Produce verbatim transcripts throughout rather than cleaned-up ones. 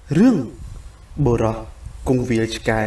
រឿងបុរសគង្វាលឆ្កែ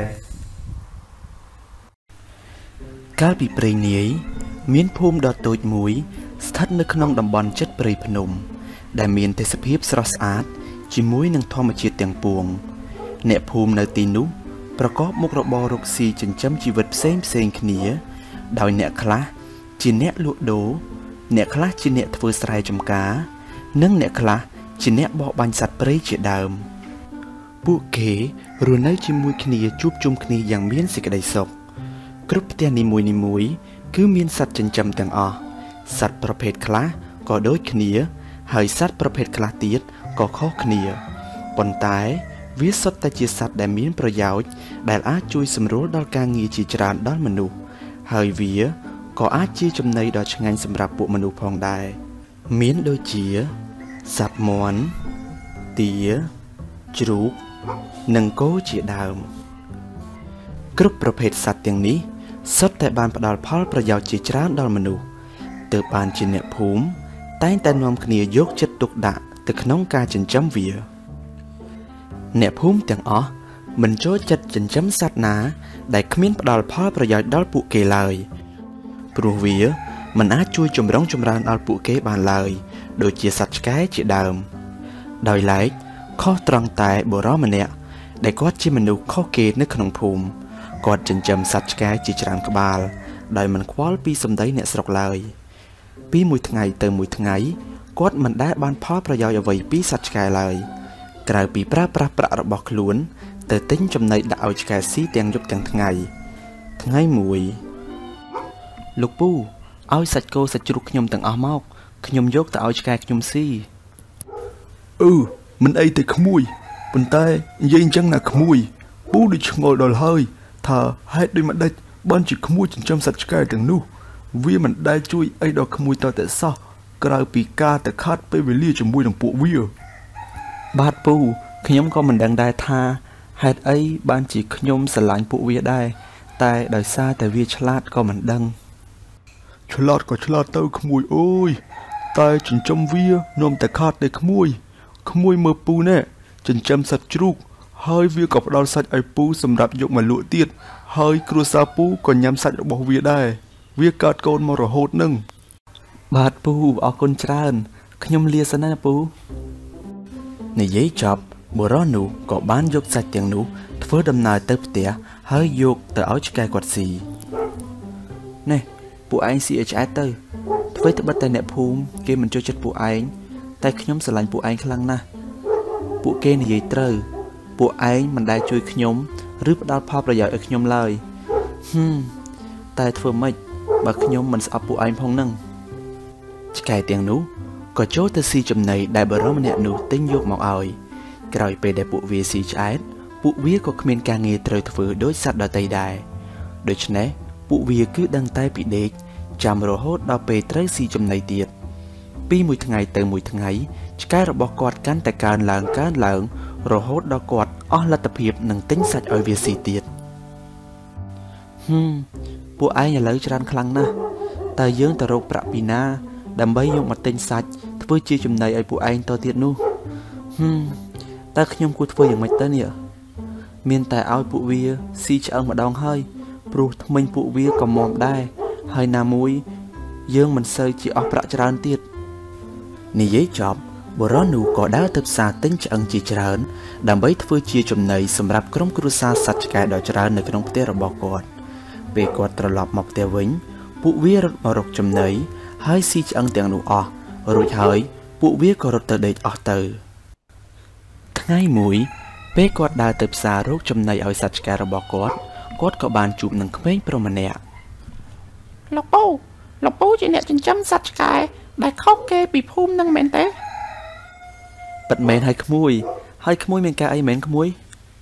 កាលពីព្រេងនាយមានភូមិដ៏តូចមួយស្ថិតនៅក្នុងតំបន់ជិតព្រៃភ្នំដែលមានទេសភាពស្រស់ស្អាតជាមួយនឹងធម្មជាតិទាំងពួងអ្នកភូមិនៅទីនោះប្រកបមុខរបររកស៊ីចិញ្ចឹមជីវិតផ្សេងផ្សេងគ្នាដោយអ្នកខ្លះជាអ្នកលក់ដូរអ្នកខ្លះជាអ្នកធ្វើស្រែចម្ការនិងអ្នកខ្លះជាអ្នកបរបាញ់សត្វព្រៃជាដើមពួកគេរស់នៅជាមួយគ្នាជួបជុំគ្នាយ៉ាងមានសេចក្តីសុខគ្រប់ផ្ទះនីមួយៗគឺមានសត្វចិញ្ចឹមទាំងអស់សត្វប្រភេទខ្លះក៏ដូចគ្នាហើយសត្វប្រភេទខ្លះទៀតក៏ខុសគ្នាប៉ុន្តែវាសុទ្ធតែជាសត្វដែលមានប្រយោជន៍ដែលអាចជួយសម្រួលដល់ការងារជាច្រើនដល់មនុស្សហើយវាក៏អាចជាចំណីដ៏ឆ្ងាញ់សម្រាប់ពួកមនុស្សផងដែរមានដូចជាសត្វមាន់ទាជ្រូកនិងគោជាដើមគ្រប់ប្រភេទសត្វទាំងនេះសុទ្ធតែបានផ្ដល់ផលប្រយោជន៍ជាច្រើនដល់មនុស្សទើបបានជាអ្នកភូមិតែងតែនាំគ្នាយកចិត្តទុកដាក់ទៅក្នុងការចិញ្ចឹមវាអ្នកភូមិទាំងអស់មិនចូលចិត្តចិញ្ចឹមសត្វណាដែលគ្មានផ្ដល់ផលប្រយោជន៍ដល់ពួកគេឡើយព្រោះវាមិនអាចជួយចម្រុងចម្រើនដល់ពួកគេបានឡើយដូចជាសត្វឆ្កែជាដើមដោយឡែកខុសត្រង់តែបុរសម្នាក់ដែលគាត់ជាមនុស្សខុសគេនៅក្នុងភូមិគាត់ចិញ្ចឹមសត្វឆ្កែជាច្រើនក្បាលដោយមិនខ្វល់ពីសម្ដីអ្នកស្រុកឡើយពីមួយថ្ងៃទៅមួយថ្ងៃគាត់មិនដែលបានផលប្រយោជន៍អ្វីពីសត្វឆ្កែឡើយក្រៅពីប្រើប្រាស់ប្រាក់របស់ខ្លួនទៅទិញចំណីដាក់ឲ្យឆ្កែស៊ីទាំងយប់ទាំងថ្ងៃថ្ងៃមួយលោកពូឲ្យសាច់គោសាច់ជ្រូកខ្ញុំទាំងអស់មកខ្ញុំយកទៅឲ្យឆ្កែខ្ញុំស៊ីអឺមិនអីទេក្មួយប៉ុន្តែនិយាយអញ្ចឹងណាក្មួយពូដូចឆ្ងល់ដល់ហើយថាហេតុដូចម្ដេចបានជាក្មួយចិញ្ចឹមសត្វឆ្កែទាំងនោះវាមិនដែលជួយអីដល់ក្មួយតតែសោះក្រៅពីការតែខាត់ពេលវេលាជាមួយនឹងពួកវាបាទពូខ្ញុំក៏មិនដឹងដែរថាហេតុអីបានជាខ្ញុំស្រឡាញ់ពួកវាដែរតែដោយសារតែវាឆ្លាតក៏មិនដឹងឆ្លាតក៏ឆ្លាតទៅក្មួយអើយតែចិញ្ចឹមវានាំតែខាតទេក្មួយក្មួយមើលពូណែចិញ្ចឹមសត្វជ្រូកហើយវាក៏ផ្ដល់សាច់ឲ្យពូសម្រាប់យកមកលក់ទៀតហើយគ្រួសារពូក៏ញ៉ាំសាច់របស់វាដែរវាកើតកូនមករហូតនឹងបាទពូអរគុណច្រើនខ្ញុំលាសិនណាពូនិយាយចប់បុរសនោះក៏បានយកសាច់ទាំងនោះធ្វើដំណើរទៅផ្ទះហើយយកទៅឲ្យឆ្កែគាត់ស៊ីនេះពួកឯងស៊ីឲ្យឆ្អែតទៅធ្វើត្បិតតែអ្នកភូមិគេមិនចូលចិត្តពួកឯងតែខ្ញុំស្រឡាញ់ពួកឯងខ្លាំងណាស់ពួកគេនិយាយត្រូវពួកឯងមិនដែលជួយខ្ញុំឬផ្ដល់ផលប្រយោជន៍ឲ្យខ្ញុំឡើយហឹមតែធ្វើម៉េចបើខ្ញុំមិនស្អប់ពួកឯងផងនឹងឆ្កែទាំងនោះក៏ចូលទៅស៊ីចំណីដែលបុរសម្នាក់នោះទិញយកមកឲ្យក្រោយពេលដែលពួកវាស៊ីឆ្អែតពួកវាក៏គ្មានការងារត្រូវធ្វើដូចសត្វដទៃដែរដូច្នេះពួកវាគឺដឹងតែពីដេកចាំរហូតដល់ពេលត្រូវស៊ីចំណីទៀតពីមួយថ្ងៃទៅមួយថ្ងៃឆ្កែរបស់គាត់កាន់តែកើនឡើងកើនឡើងរហូតដល់គាត់អស់លទ្ធភាពនឹងទិញសាច់ឲ្យវាស៊ីទៀតហឹមពួកឯងឥឡូវច្រើនខ្លាំងណាស់តើយើងទៅរកប្រាក់ពីណាដើម្បីយកមកទិញសាច់ធ្វើជាចំណីឲ្យពួកឯងតទៀតនោះហឹមតើខ្ញុំគួរធ្វើយ៉ាងម៉េចទៅនេះមានតែឲ្យពួកវាស៊ីឆ្អឹងម្ដងហើយព្រោះថ្មិញពួកវាក៏មាំដែរហើយណាមួយយើងមិនសូវជាអស់ប្រាក់ច្រើនទៀតនិយាយចប់បុរសនោះក៏ដើរទៅផ្សារទិញឆ្អឹងជាច្រើនដើម្បីធ្វើជាចំណីសម្រាប់ក្រុមគ្រួសារសត្វឆ្កែដ៏ច្រើននៅក្នុងផ្ទះរបស់គាត់ពេលគាត់ត្រឡប់មកផ្ទះវិញពួកវារត់មករកចំណីហើយស៊ីឆ្អឹងទាំងនោះអស់រួចហើយពួកវាក៏រត់ទៅដេកអស់ទៅថ្ងៃមួយពេលគាត់ដើរទៅផ្សាររកចំណីឲ្យសត្វឆ្កែរបស់គាត់គាត់ក៏បានជួបនឹងក្មេងប្រុសម្នាក់លោកពូលោកពូជាអ្នកចិញ្ចឹមសត្វឆ្កែដែលខុសគេពីភូមិនឹងមែនទេពិតមែនហើយក្មួយហើយក្មួយមានការអីមែនក្មួយ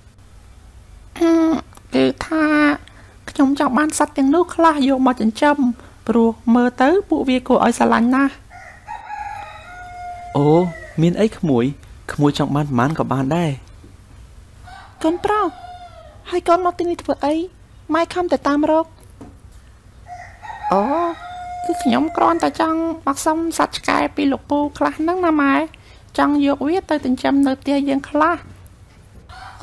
គឺថាខ្ញុំចង់បានសត្វទាំងនោះខ្លះយកមកចិញ្ចឹមព្រោះមើលទៅពួកវាគួរឲ្យស្រឡាញ់ណាស់អូមានអីក្មួយក្មួយចង់បានប៉ុន្មានក៏បានដែរកូនប្រុសហើយកូនមកទីនេះធ្វើអីម៉ែខំតែតាមរកអូគឺខ្ញុំគ្រាន់តែចង់មកសុំសត្វឆ្កែពីលោកពូខ្លះហ្នឹងណាម៉ែចង់យកវាទៅចិញ្ចឹមនៅផ្ទះយើងខ្លះ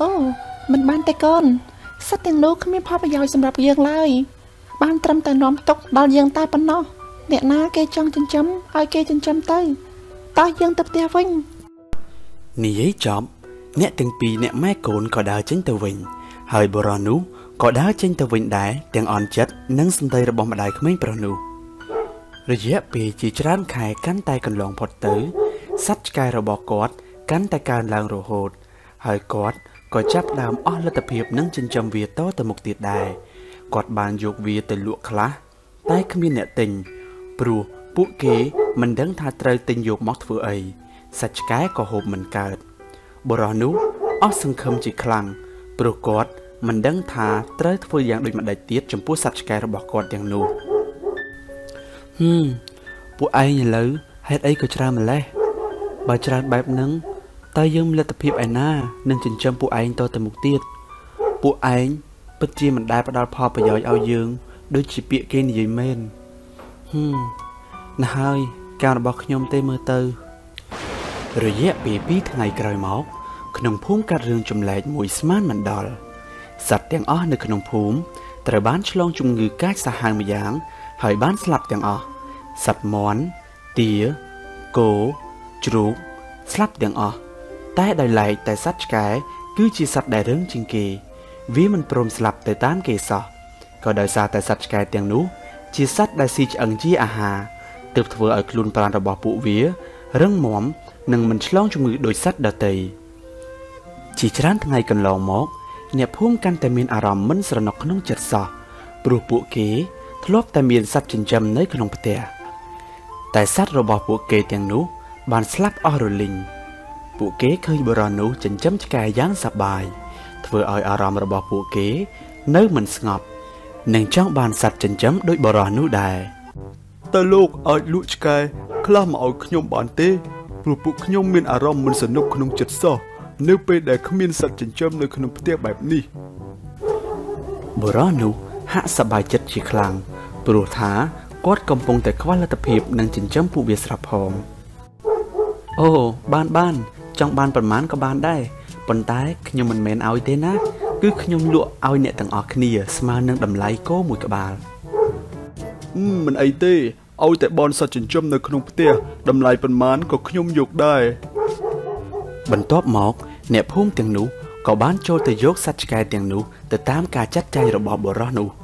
អូមិនបានទេកូនសត្វទាំងនោះគ្មានផលប្រយោជន៍សម្រាប់យើងឡើយបានត្រឹមតែនាំទុកដល់យើងតែប៉ុណ្ណោះអ្នកណាគេចង់ចិញ្ចឹមឲ្យគេចិញ្ចឹមទៅតោះយើងទៅផ្ទះវិញនិយាយចប់អ្នកទាំងពីរអ្នកម៉ែកូនក៏ដើរចេញទៅវិញហើយបុរសនោះក៏ដើរចេញទៅវិញដែរទាំងអន់ចិត្តនឹងសម្ដីរបស់ម្ដាយក្មេងប្រុសនោះរយៈពេលជាច្រើនខែកាន់តែកន្លងផុតទៅសត្វឆ្កែរបស់គាត់កាន់តែកើនឡើងរហូតហើយគាត់ក៏ចាប់ផ្ដើមអស់លទ្ធភាពនឹងចិញ្ចឹមវាតទៅមុខទៀតដែរគាត់បានយកវាទៅលក់ខ្លះតែគ្មានអ្នកទិញព្រោះពួកគេមិនដឹងថាត្រូវទិញយកមកធ្វើអីសត្វឆ្កែក៏ហូបមិនកើតបុរសនោះអស់សង្ឃឹមជាខ្លាំងព្រោះគាត់មិនដឹងថាត្រូវធ្វើយ៉ាងដូចម្តេចទៀតចំពោះសត្វឆ្កែរបស់គាត់ទាំងនោះហឹមពួកឯងឥឡូវហេតុអីក៏ច្រើនម្លេះបើច្រើនបែបហ្នឹងតើយើងមានលទ្ធភាពឯណានឹងចិញ្ចឹមពួកឯងតទៅមុខទៀតពួកឯងពិតជាមិនដែលផ្ដល់ផលប្រយោជន៍ឲ្យយើងដូចជាពាក្យគេនិយាយមែនហឹមណាស់ហើយការរបស់ខ្ញុំទេមើលទៅរយៈពេលពីរថ្ងៃក្រោយមកក្នុងភូមិកាត់រឿងចម្លែកមួយស្មានមិនដល់សត្វទាំងអស់នៅក្នុងភូមិត្រូវបានឆ្លងជំងឺកាចសាហាវម្យ៉ាងហើយបានស្លាប់ទាំងអស់សត្វមាន់ទាគោជ្រូកស្លាប់ទាំងអស់តែដោយឡែកតែសត្វឆ្កែគឺជាសត្វដែលរឹងជាងគេវាមិនព្រមស្លាប់ទៅតាមគេសោះក៏ដោយសារតែសត្វឆ្កែទាំងនោះជាសត្វដែលស៊ីឆ្អឹងជាអាហារទើបធ្វើឲ្យខ្លួនប្រាណរបស់ពួកវារឹងមាំនិងមិនឆ្លងជំងឺដោយសត្វដទៃជាច្រើនថ្ងៃកន្លងមកអ្នកភូមិកាន់តែមានអារម្មណ៍មិនស្រណុកក្នុងចិត្តសោះព្រោះពួកគេធ្លាប់តែមានសត្វចិញ្ចឹមនៅក្នុងផ្ទះតែសត្វរបស់ពួកគេទាំងនោះបានស្លាប់អស់រលីងពួកគេឃើញបុរសនោះចិញ្ចឹមឆ្កែយ៉ាងសប្បាយធ្វើឲ្យអារម្មណ៍របស់ពួកគេនៅមិនស្ងប់និងចង់បានសត្វចិញ្ចឹមដូចបុរសនោះដែរតើលោកអាចលក់ឆ្កែខ្លះមកឲ្យខ្ញុំបានទេព្រោះពួកខ្ញុំមានអារម្មណ៍មិនសនុកក្នុងចិត្តសោះនៅពេលដែលគ្មានសត្វចិញ្ចឹមនៅក្នុងផ្ទះបែបនេះបុរសនោះហាក់សប្បាយចិត្តជាខ្លាំងព្រោះថាគាត់កំពុងតែខ្វះលទ្ធភាពនឹងចិញ្ចឹមពួកវាស្រាប់ផងអូបានបានចង់បានប្រមាណក៏បានដែរប៉ុន្តែខ្ញុំមិនមែនឲ្យទេណាគឺខ្ញុំលក់ឲ្យអ្នកទាំងអស់គ្នាស្មើនឹងតម្លៃគោមួយក្បាលមិនអីទេឲ្យតែបនសត្វចិញ្ចឹមនៅក្នុងផ្ទះតម្លៃប៉ុន្មានក៏ខ្ញុំយកដែរបន្ទាប់មកអ្នកភូមិទាំងនោះក៏បានចូលទៅយកសត្វឆ្កែទាំងនោះទៅតាមការចាត់ចែងរបស់បុរសនោះ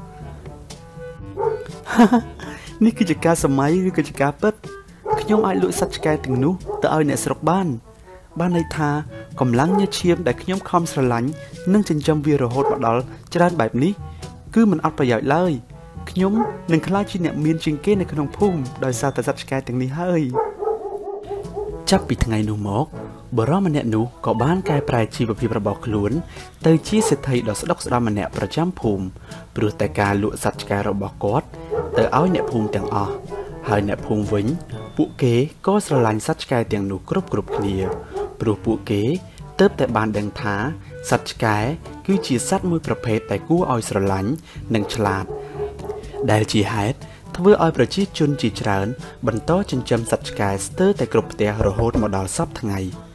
នេះគឺជាការសម័យឬក៏ជាការពិតខ្ញុំអាចលក់សត្វឆ្កែទាំងនោះទៅឲ្យអ្នកស្រុកបានបានន័យថាកម្លាំងញើសឈាមដែលខ្ញុំខំស្រឡាញ់និងចិញ្ចឹមវារហូតមកដល់ច្រើនបែបនេះគឺមិនអត់ប្រយោជន៍ឡើយខ្ញុំនឹងក្លាយជាអ្នកមានជាងគេនៅក្នុងភូមិដោយសារតែសត្វឆ្កែទាំងនេះហើយចាប់ពីថ្ងៃនោះមកបុរសម្នាក់នោះក៏បានកែប្រែជីវភាពរបស់ខ្លួនទៅជាសេដ្ឋីដ៏ស្ដុកស្ដម្ភម្នាក់ប្រចាំភូមិព្រោះតែការលក់សត្វឆ្កែរបស់គាត់ទៅឲ្យអ្នកភូមិទាំងអស់ហើយអ្នកភូមិវិញពួកគេក៏ស្រឡាញ់សត្វឆ្កែទាំងនោះគ្រប់គ្រប់គ្នាព្រោះពួកគេទើបតែបានដឹងថាសត្វឆ្កែគឺជាសត្វមួយប្រភេទដែលគួរឲ្យស្រឡាញ់និងឆ្លាតដែលជាហេតុធ្វើឲ្យប្រជាជនជាច្រើនបន្តចិញ្ចឹមសត្វឆ្កែស្ទើរតែគ្រប់ផ្ទះរហូតមកដល់សព្វថ្ងៃ